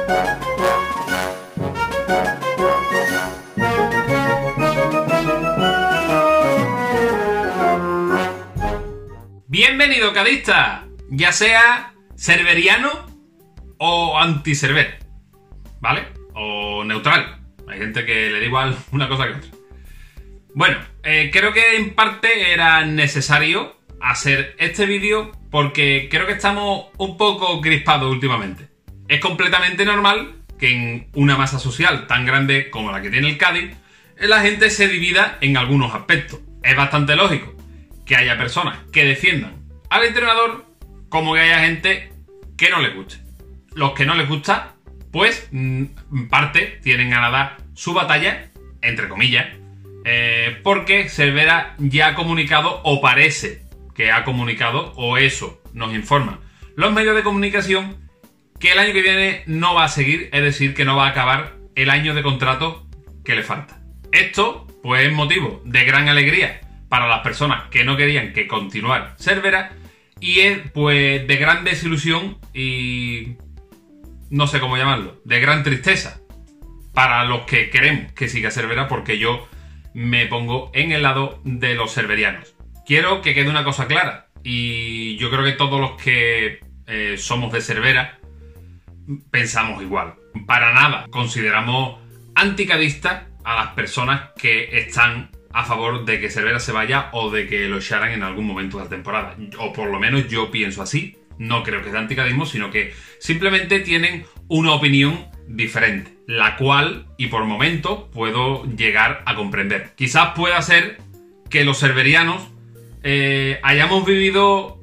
Bienvenido, cadista, ya sea cerveriano o anti-cerver, ¿vale? O neutral. Hay gente que le da igual una cosa que otra. Bueno, creo que en parte era necesario hacer este vídeo porque creo que estamos un poco crispados últimamente. Es completamente normal que en una masa social tan grande como la que tiene el Cádiz, la gente se divida en algunos aspectos. Es bastante lógico que haya personas que defiendan al entrenador como que haya gente que no les guste. Los que no les gusta, pues en parte tienen ganada su batalla, entre comillas, porque Cervera ya ha comunicado, o parece que ha comunicado, o eso nos informan los medios de comunicación, que el año que viene no va a seguir, es decir, que no va a acabar el año de contrato que le falta. Esto, pues, es motivo de gran alegría para las personas que no querían que continuara Cervera, y es, pues, de gran desilusión y no sé cómo llamarlo, de gran tristeza para los que queremos que siga Cervera, porque yo me pongo en el lado de los cerverianos. Quiero que quede una cosa clara, y yo creo que todos los que somos de Cervera pensamos igual. Para nada consideramos anticadistas a las personas que están a favor de que Cervera se vaya o de que lo echaran en algún momento de la temporada. O por lo menos yo pienso así. No creo que sea anticadismo, sino que simplemente tienen una opinión diferente, la cual, y por momentos, puedo llegar a comprender. Quizás pueda ser que los cerverianos hayamos vivido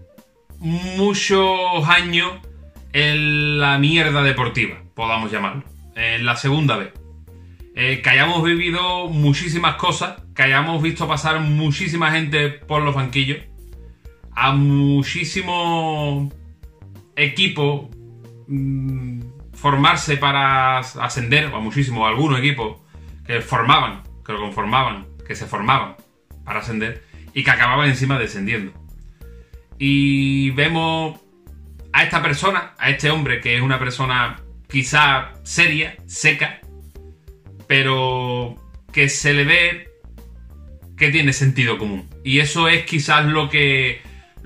muchos años en la mierda deportiva, podamos llamarlo, en la segunda vez. Que hayamos vivido muchísimas cosas, que hayamos visto pasar muchísima gente por los banquillos, a muchísimos equipos formarse para ascender, o a muchísimos, algunos equipos que formaban, que lo conformaban, que se formaban para ascender y que acababan encima descendiendo. Y vemos a esta persona, a este hombre, que es una persona quizá seria, seca, pero que se le ve que tiene sentido común. Y eso es quizás lo que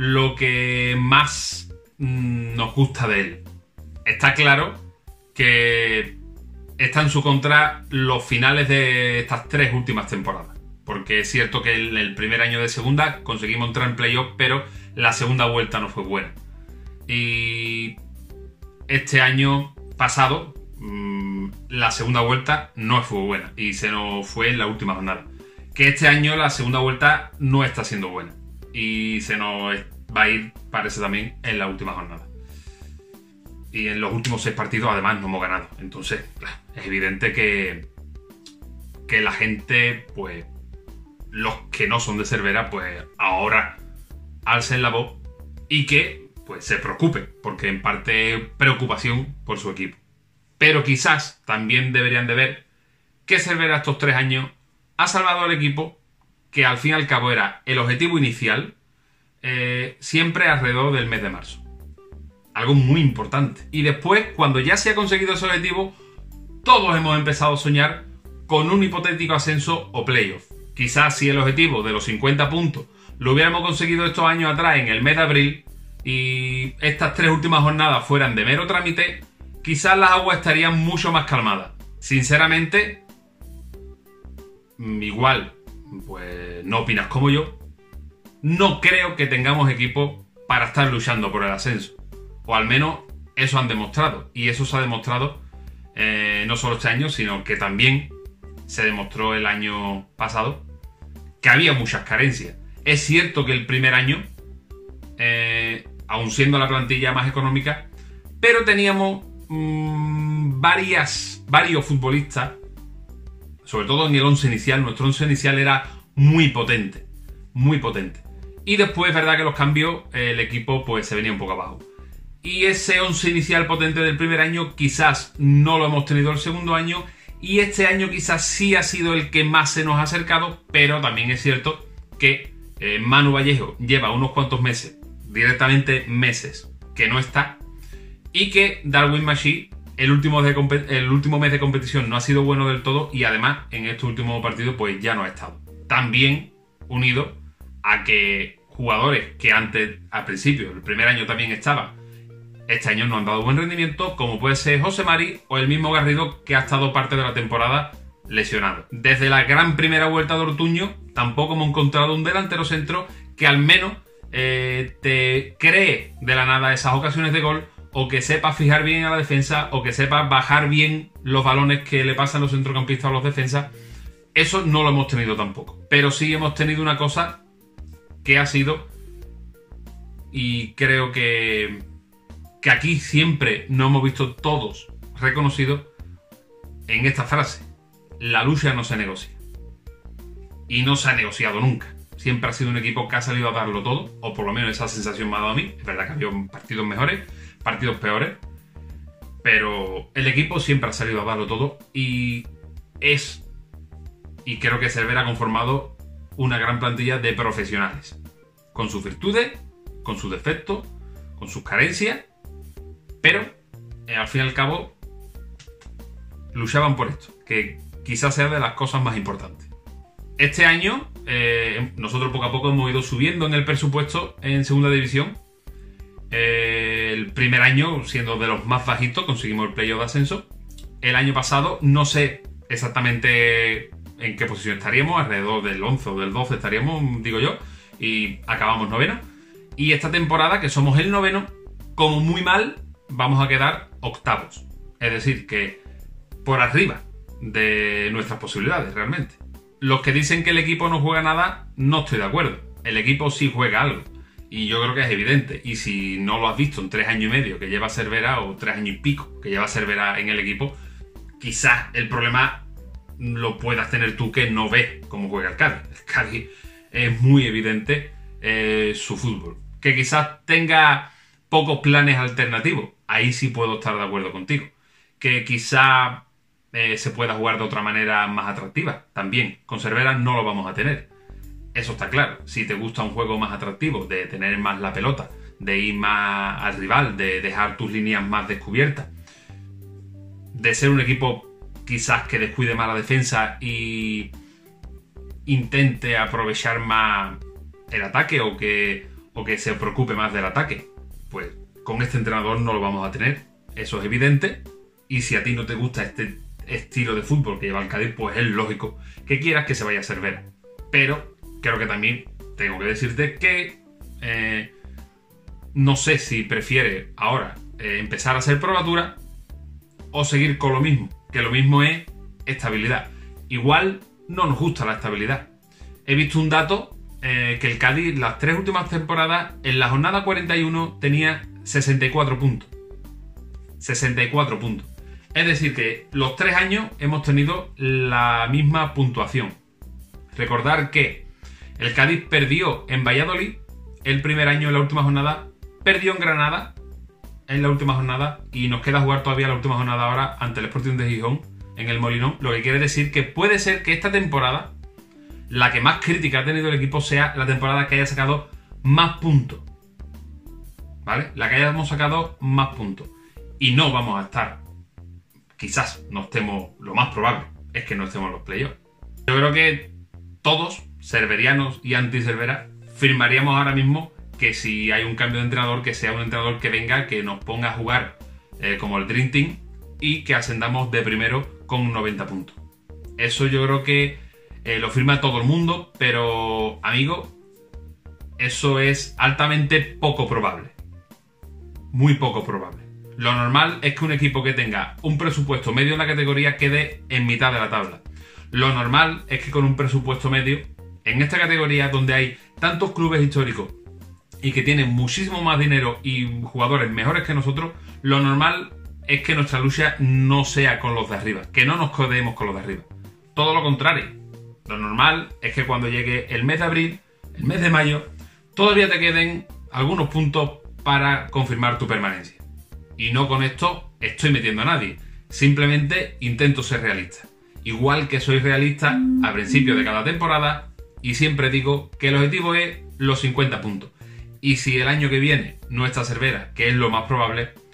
más nos gusta de él. Está claro que está en su contra los finales de estas 3 últimas temporadas. Porque es cierto que en el primer año de segunda conseguimos entrar en playoff, pero la segunda vuelta no fue buena. Y este año pasado la segunda vuelta no fue buena y se nos fue en la última jornada. Que este año la segunda vuelta no está siendo buena y se nos va a ir, parece, también en la última jornada. Y en los últimos 6 partidos además no hemos ganado. Entonces, es evidente que la gente, pues, los que no son de Cervera, pues ahora alcen la voz y que, pues, se preocupen, porque en parte es preocupación por su equipo. Pero quizás también deberían de ver que Cervera estos 3 años ha salvado al equipo, que al fin y al cabo era el objetivo inicial, siempre alrededor del mes de marzo. Algo muy importante. Y después, cuando ya se ha conseguido ese objetivo, todos hemos empezado a soñar con un hipotético ascenso o playoff. Quizás si el objetivo de los 50 puntos lo hubiéramos conseguido estos años atrás en el mes de abril y estas 3 últimas jornadas fueran de mero trámite, quizás las aguas estarían mucho más calmadas. Sinceramente, igual, pues no opinas como yo, no creo que tengamos equipo para estar luchando por el ascenso. O al menos eso han demostrado. Y eso se ha demostrado no solo este año, sino que también se demostró el año pasado que había muchas carencias. Es cierto que el primer año, aun siendo la plantilla más económica, pero teníamos varios futbolistas, sobre todo en el 11 inicial. Nuestro 11 inicial era muy potente, muy potente. Y después es verdad que los cambios, el equipo pues se venía un poco abajo. Y ese 11 inicial potente del primer año quizás no lo hemos tenido el segundo año, y este año quizás sí ha sido el que más se nos ha acercado, pero también es cierto que Manu Vallejo lleva unos cuantos meses, directamente meses, que no está, y que Darwin Machí el último mes de competición no ha sido bueno del todo y además en este último partido pues ya no ha estado. También unido a que jugadores que antes, al principio, el primer año también estaba, este año no han dado buen rendimiento, como puede ser José Mari o el mismo Garrido, que ha estado parte de la temporada lesionado. Desde la gran primera vuelta de Ortuño tampoco hemos encontrado un delantero centro que al menos te cree de la nada esas ocasiones de gol, o que sepa fijar bien a la defensa, o que sepa bajar bien los balones que le pasan los centrocampistas a los defensas. Eso no lo hemos tenido tampoco. Pero sí hemos tenido una cosa que ha sido, y creo que aquí siempre nos hemos visto todos reconocidos en esta frase: la lucha no se negocia. Y no se ha negociado nunca. Siempre ha sido un equipo que ha salido a darlo todo, o por lo menos esa sensación me ha dado a mí. Es verdad que ha habido partidos mejores, partidos peores, pero el equipo siempre ha salido a darlo todo y creo que Cervera ha conformado una gran plantilla de profesionales, con sus virtudes, con sus defectos, con sus carencias, pero al fin y al cabo luchaban por esto, que quizás sea de las cosas más importantes. Este año nosotros poco a poco hemos ido subiendo en el presupuesto en segunda división. El primer año, siendo de los más bajitos, conseguimos el playoff de ascenso. El año pasado no sé exactamente en qué posición estaríamos, alrededor del 11 o del 12 estaríamos, digo yo, y acabamos noveno. Y esta temporada, que somos el noveno, como muy mal, vamos a quedar octavos. Es decir, que por arriba de nuestras posibilidades, realmente. Los que dicen que el equipo no juega nada, no estoy de acuerdo. El equipo sí juega algo. Y yo creo que es evidente. Y si no lo has visto en 3 años y medio que lleva Cervera, o 3 años y pico que lleva Cervera en el equipo, quizás el problema lo puedas tener tú, que no ves cómo juega el Cádiz. El Cádiz es muy evidente su fútbol. Que quizás tenga pocos planes alternativos. Ahí sí puedo estar de acuerdo contigo. Que quizás se pueda jugar de otra manera más atractiva. También con Cervera no lo vamos a tener. Eso está claro. Si te gusta un juego más atractivo, de tener más la pelota, de ir más al rival, de dejar tus líneas más descubiertas, de ser un equipo quizás que descuide más la defensa y intente aprovechar más el ataque, o que se preocupe más del ataque, pues con este entrenador no lo vamos a tener. Eso es evidente. Y si a ti no te gusta este estilo de fútbol que lleva el Cádiz, pues es lógico que quieras que se vaya a Cervera. Pero creo que también tengo que decirte que no sé si prefiere ahora empezar a hacer probatura o seguir con lo mismo, que lo mismo es estabilidad. Igual no nos gusta la estabilidad. He visto un dato que el Cádiz las 3 últimas temporadas, en la jornada 41 tenía 64 puntos. 64 puntos. Es decir, que los 3 años hemos tenido la misma puntuación. Recordar que el Cádiz perdió en Valladolid el primer año en la última jornada, perdió en Granada en la última jornada, y nos queda jugar todavía la última jornada ahora ante el Sporting de Gijón en el Molinón, lo que quiere decir que puede ser que esta temporada la que más crítica ha tenido el equipo sea la temporada que haya sacado más puntos, ¿vale? La que hayamos sacado más puntos, y no vamos a estar, quizás no estemos, lo más probable es que no estemos en los playoffs. Yo creo que todos, cerverianos y anti-Cervera, firmaríamos ahora mismo que si hay un cambio de entrenador, que sea un entrenador que venga, que nos ponga a jugar como el Dream Team, y que ascendamos de primero con 90 puntos. Eso yo creo que lo firma todo el mundo, pero, amigo, eso es altamente poco probable. Muy poco probable. Lo normal es que un equipo que tenga un presupuesto medio en la categoría quede en mitad de la tabla. Lo normal es que con un presupuesto medio, en esta categoría donde hay tantos clubes históricos y que tienen muchísimo más dinero y jugadores mejores que nosotros, lo normal es que nuestra lucha no sea con los de arriba, que no nos codeemos con los de arriba. Todo lo contrario. Lo normal es que cuando llegue el mes de abril, el mes de mayo, todavía te queden algunos puntos para confirmar tu permanencia. Y no con esto estoy metiendo a nadie. Simplemente intento ser realista. Igual que soy realista al principio de cada temporada, y siempre digo que el objetivo es los 50 puntos. Y si el año que viene no está Cervera, que es lo más probable,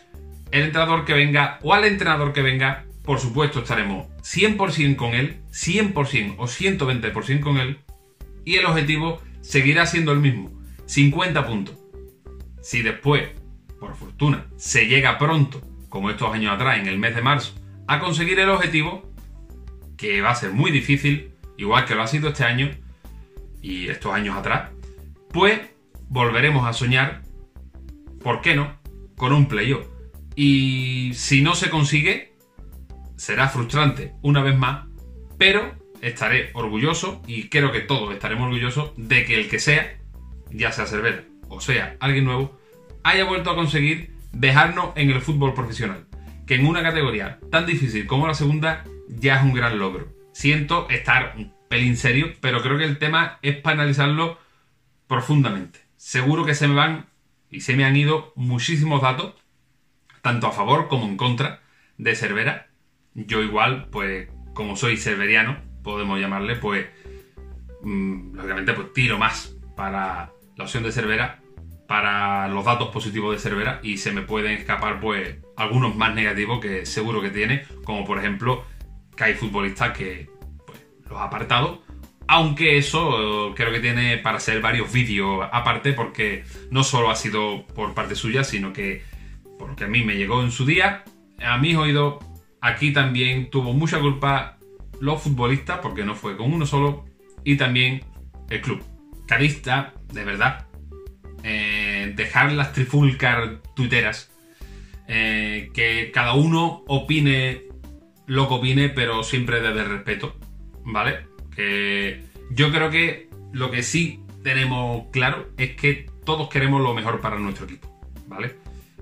el entrenador que venga o al entrenador que venga, por supuesto estaremos 100% con él, 100% o 120% con él, y el objetivo seguirá siendo el mismo, 50 puntos. Si después, por fortuna, se llega pronto, como estos años atrás, en el mes de marzo, a conseguir el objetivo, que va a ser muy difícil, igual que lo ha sido este año y estos años atrás, pues volveremos a soñar, ¿por qué no?, con un playoff. Y si no se consigue, será frustrante una vez más, pero estaré orgulloso, y creo que todos estaremos orgullosos, de que el que sea, ya sea Cervera o sea alguien nuevo, haya vuelto a conseguir dejarnos en el fútbol profesional, que en una categoría tan difícil como la segunda ya es un gran logro. Siento estar un pelín serio, pero creo que el tema es para analizarlo profundamente. Seguro que se me van y se me han ido muchísimos datos, tanto a favor como en contra de Cervera. Yo igual, pues como soy cerveriano, podemos llamarle, pues lógicamente pues tiro más para la opción de Cervera, para los datos positivos de Cervera, y se me pueden escapar pues algunos más negativos que seguro que tiene, como por ejemplo que hay futbolistas que pues los ha apartado, aunque eso creo que tiene para hacer varios vídeos aparte, porque no solo ha sido por parte suya, sino que porque a mí me llegó en su día, a mis oídos. Aquí también tuvo mucha culpa los futbolistas, porque no fue con uno solo, y también el club. Cadista, de verdad, dejar las trifulcas tuiteras, que cada uno opine lo que opine, pero siempre desde el respeto, ¿vale? Que yo creo que lo que sí tenemos claro es que todos queremos lo mejor para nuestro equipo, ¿vale?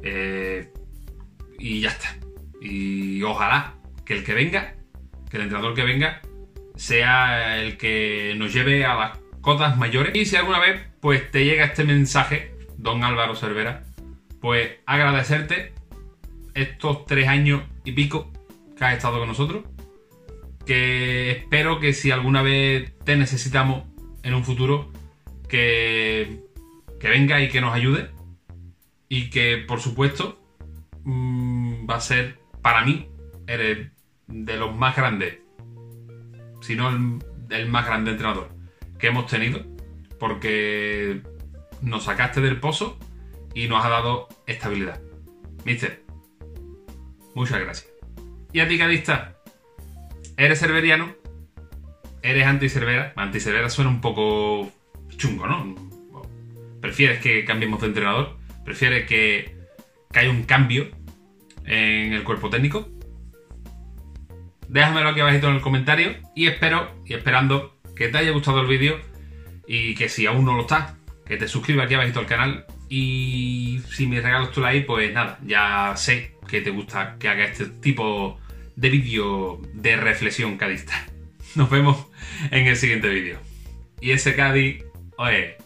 Y ya está. Y ojalá que el que venga, que el entrenador que venga, sea el que nos lleve a las cotas mayores. Y si alguna vez pues te llega este mensaje, don Álvaro Cervera, pues agradecerte estos 3 años y pico que has estado con nosotros, que espero que si alguna vez te necesitamos en un futuro, que venga y que nos ayude, y que por supuesto va a ser, para mí, eres de los más grandes, si no el más grande entrenador que hemos tenido, porque nos sacaste del pozo y nos ha dado estabilidad. Mister, muchas gracias. Y a ti, cadista, ¿eres cerveriano? ¿Eres anti-Cervera? Anti-Cervera suena un poco chungo, ¿no? ¿Prefieres que cambiemos de entrenador? ¿Prefieres que haya un cambio en el cuerpo técnico? Déjamelo aquí abajito en el comentario, y esperando que te haya gustado el vídeo, y que si aún no lo estás, que te suscribas aquí abajito al canal, y si me regalas tu like, pues nada, ya sé que te gusta que haga este tipo de vídeo de reflexión cadista. Nos vemos en el siguiente vídeo. Y ese Cádiz, oye,